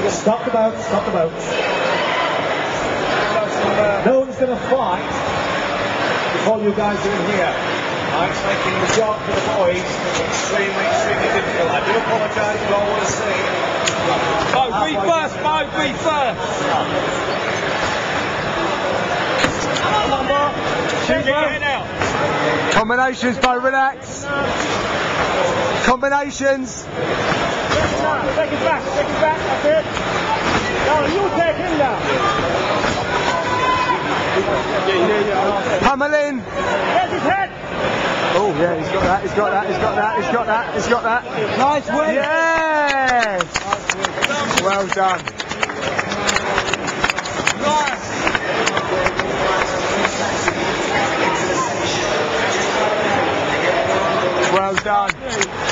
Stop the boat, stop the boat. No one's going to fight before you guys are in here. Mike's making the job for the boys extremely, extremely difficult. I do apologise for all what I see. Bo, breathe first, Bo, breathe first. Come on, Bo. Get your head out. Combinations, Bo, relax. Combinations. Take it back, that's it. No, you take him down. Pummeling. There's his head. Oh yeah, he's got that, he's got that, he's got that, he's got that, he's got that. Nice win. Yes! Well done. Nice. Well done.